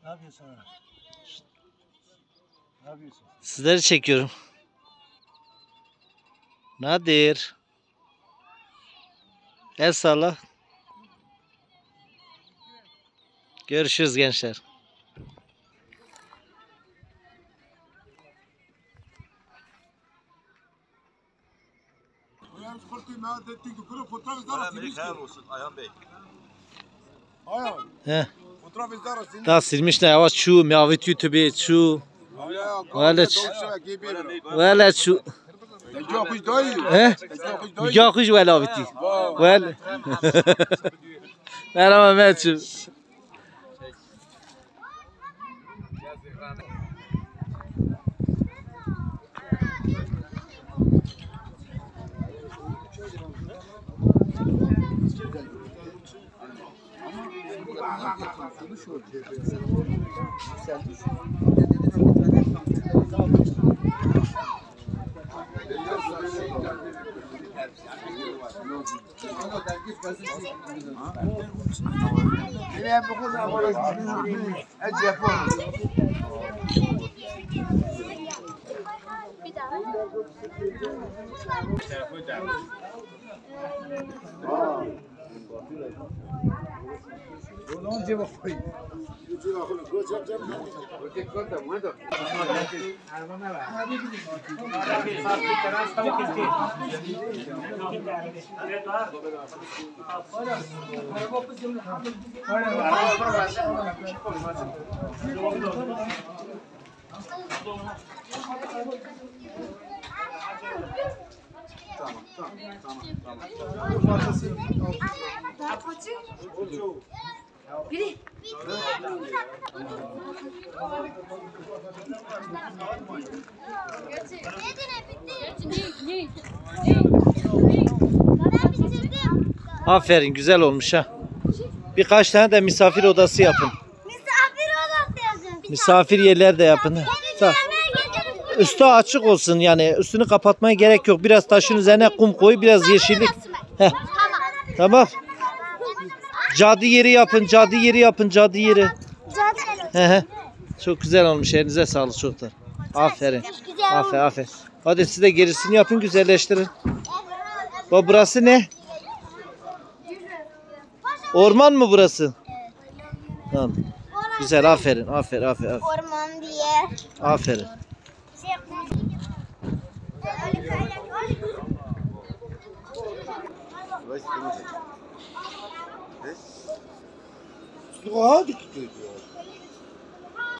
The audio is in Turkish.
Ne yapıyorsun ha? Ne yapıyorsun? Sizleri çekiyorum. Nadir. El salla. Görüşürüz gençler. He. Da silmişler yavaş şu mavit YouTube şu. Valla şu. He? Nikah kuş vela bitti. Valla. Merhaba Mehmetciğim. Biri. Aferin güzel olmuş ha. Birkaç tane de misafir odası yapın. Misafir odası yazın. Misafir yerler de yapın. Tamam. Üstü açık olsun yani üstünü kapatmaya gerek yok. Biraz taşın üzerine kum koy, biraz yeşillik. Heh. Tamam. Cadı yeri yapın, cadı yeri yapın, cadı yeri. He. Çok güzel olmuş. Elinize sağlık çocuklar. Aferin. Aferin, aferin. Hadi siz de gerisini yapın, güzelleştirin. O burası ne? Orman mı burası? Tamam. Güzel, aferin, aferin, aferin. Orman diye. Aferin. Hadi gidiyor.